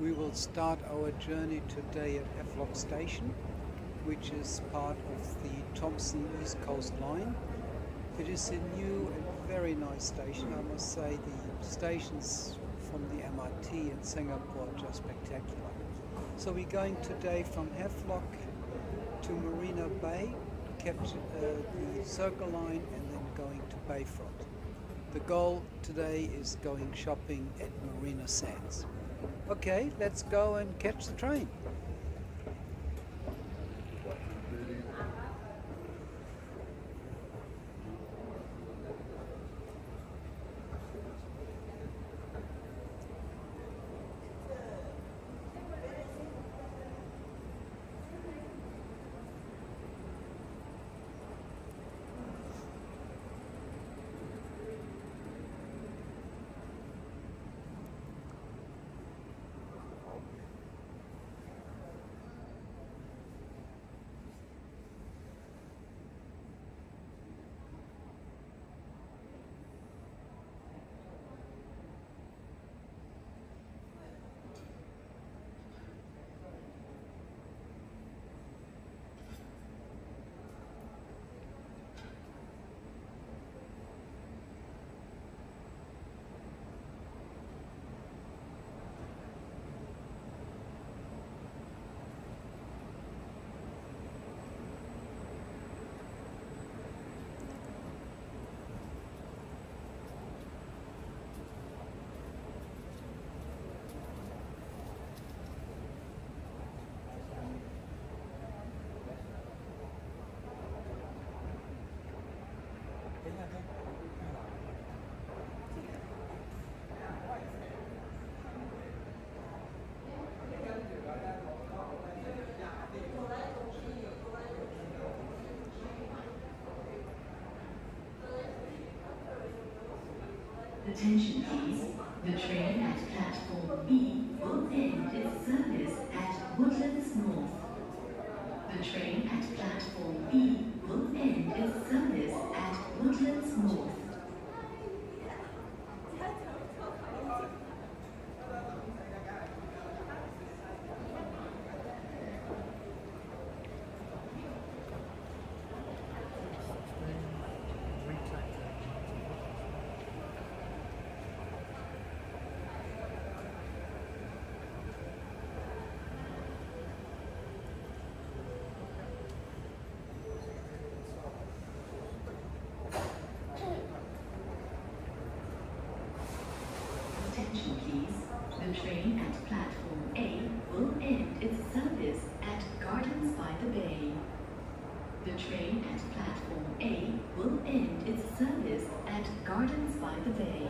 We will start our journey today at Havelock Station, which is part of the Thomson-East Coast Line. It is a new and very nice station. I must say the stations from the MRT in Singapore are just spectacular. So we're going today from Havelock to Marina Bay, capture the Circle Line, and then going to Bayfront. The goal today is going shopping at Marina Sands. Okay, let's go and catch the train. Attention please, the train at platform B will end its service at Woodlands North. The train at platform B will end its service at Woodlands North. Attention please, the train at platform A will end its service at Gardens by the Bay. The train at platform A will end its service at Gardens by the Bay.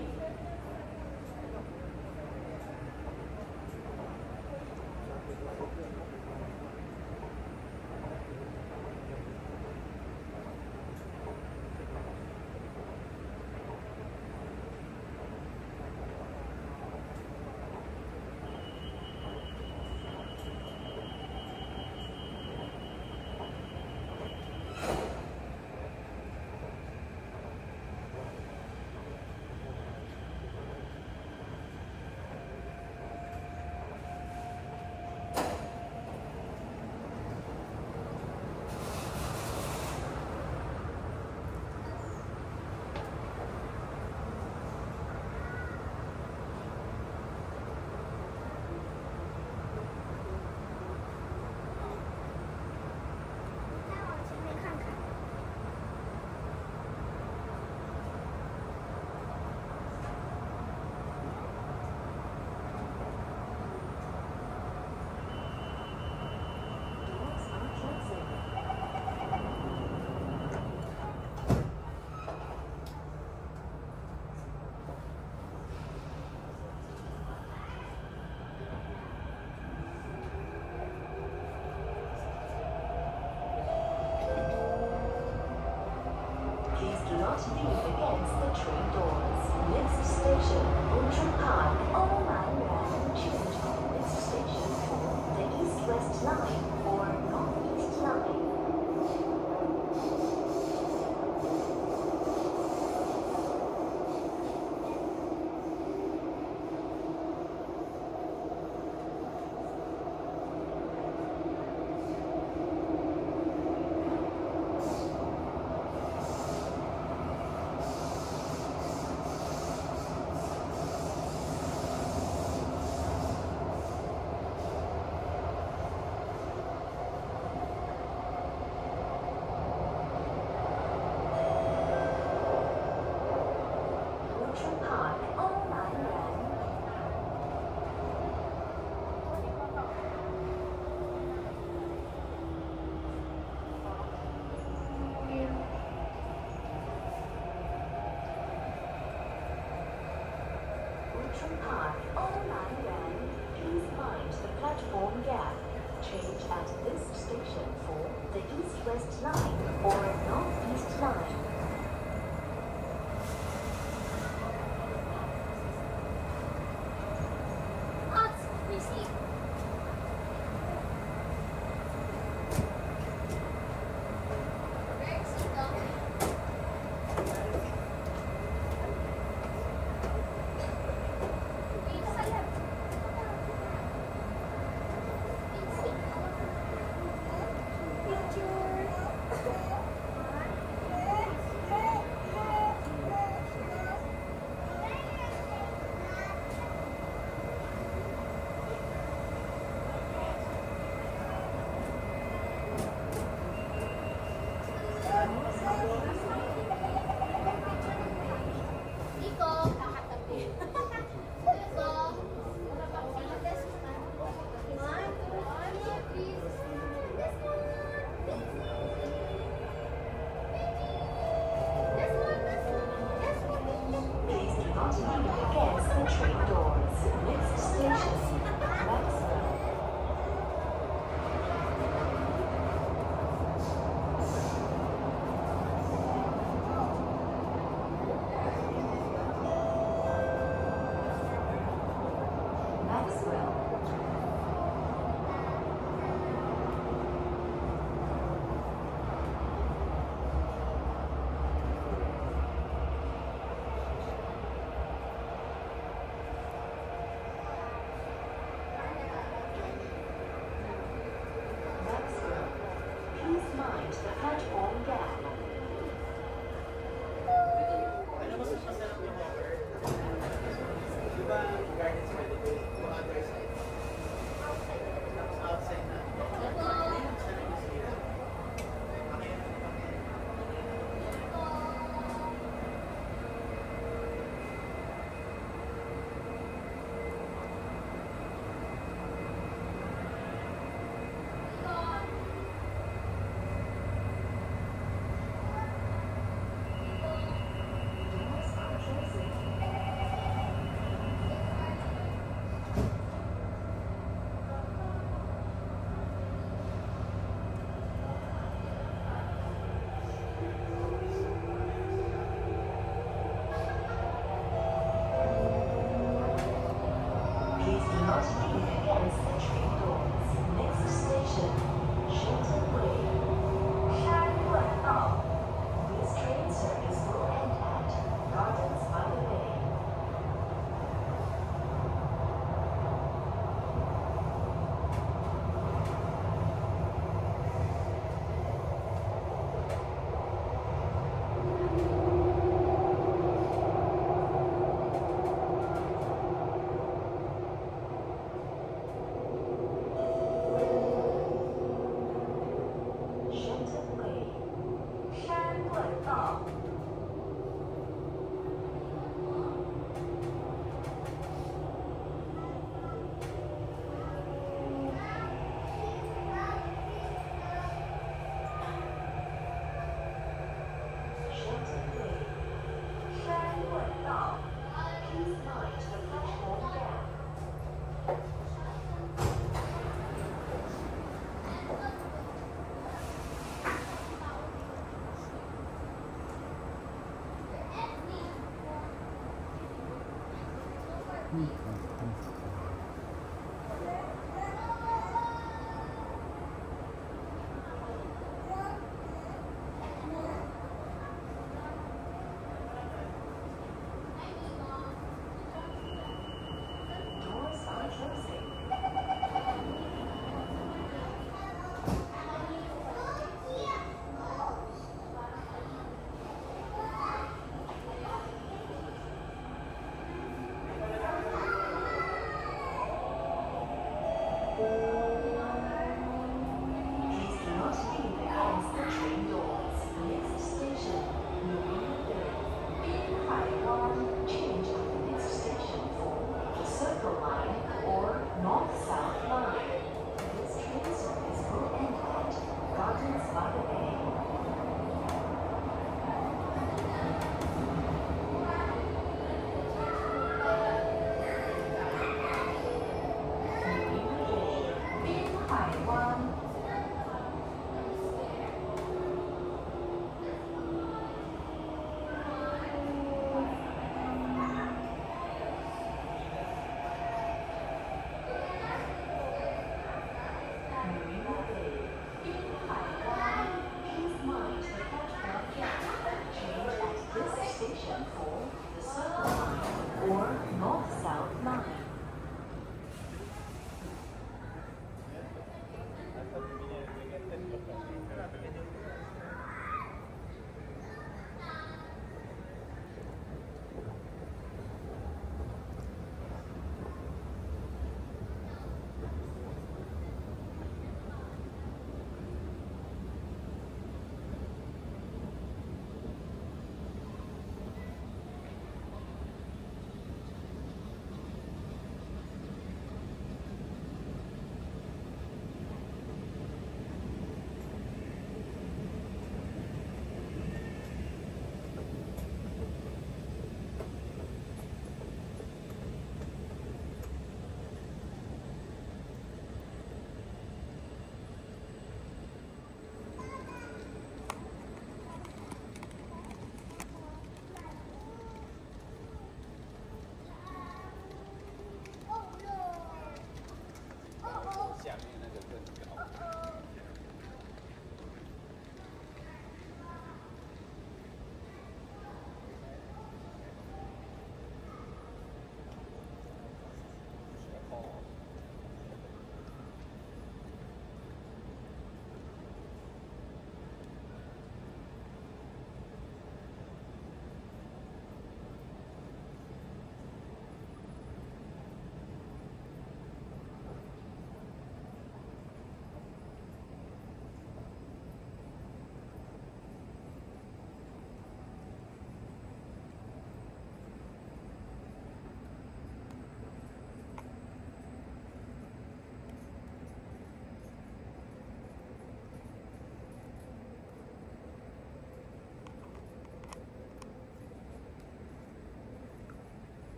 Lean against the train doors. Next station, Ocean Park. All line ran change on next station for the East-West Line or North-East Line. Ocean Park, 欧蓝园. Please mind the platform gap. Change at this station for the East-West Line or North-East Line.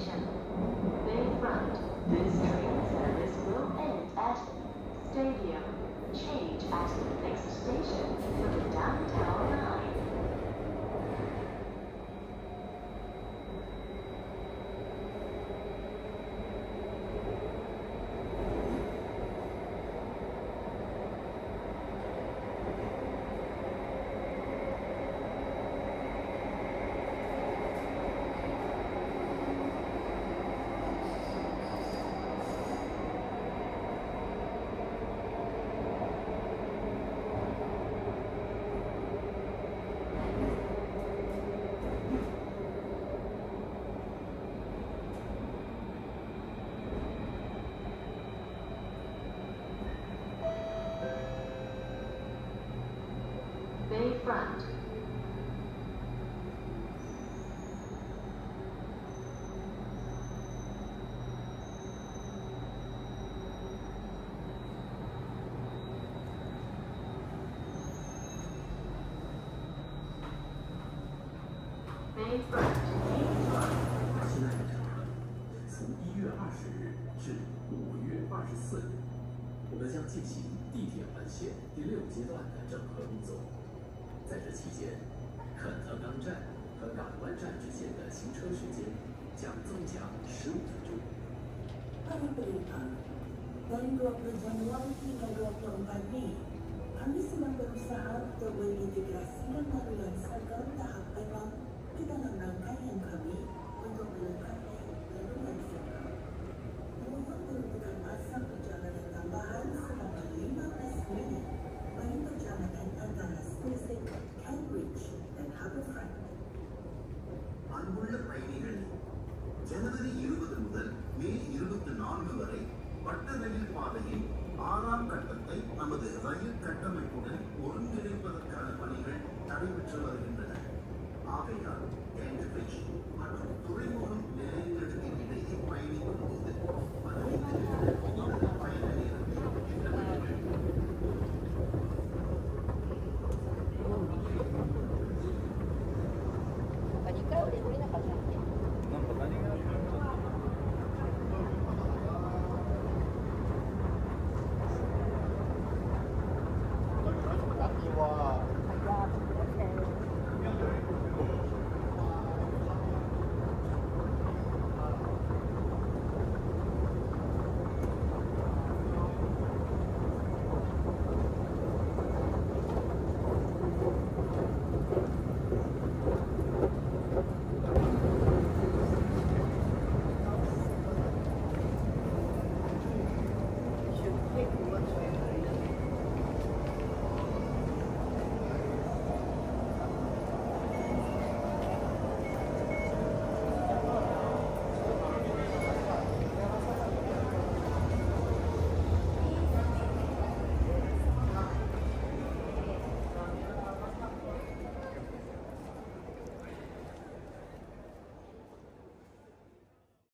station. Bayfront. This train service will end at Stadium. Change at the next station for the downtown line. Bayfront. Bayfront. 亲爱的乘客，从1月20日至5月24日，我们将进行地铁环线第6阶段的整合工作。在这期间，肯特冈站和港湾站之间的行车时间将增加15分钟。 Para berita, dari 20 Januari hingga 24 Mei, kami sedang berusaha untuk mengintegrasikan laluan seragam tahap memang ke dalam rangkaian kami untuk melengkapi laluan seragam. Mohon menentukan masa perjalanan tambahan selama 15 minit bagi perjalanan antara stesen Cambridge dan Havelock. அன்புள்ள பயணிகளே, ஜனவரி 20 முதல் மே 24 வரை வட்ட ரயில் பாதையின் 6ஆம் கட்டத்தை நமது ரயில் கட்டமைப்புடன் ஒருங்கிணைப்பதற்கான பணிகள் நடைபெற்று வருகின்றன. ஆகையால் கேம்பிரிட்ஜ் மற்றும் துறைமுக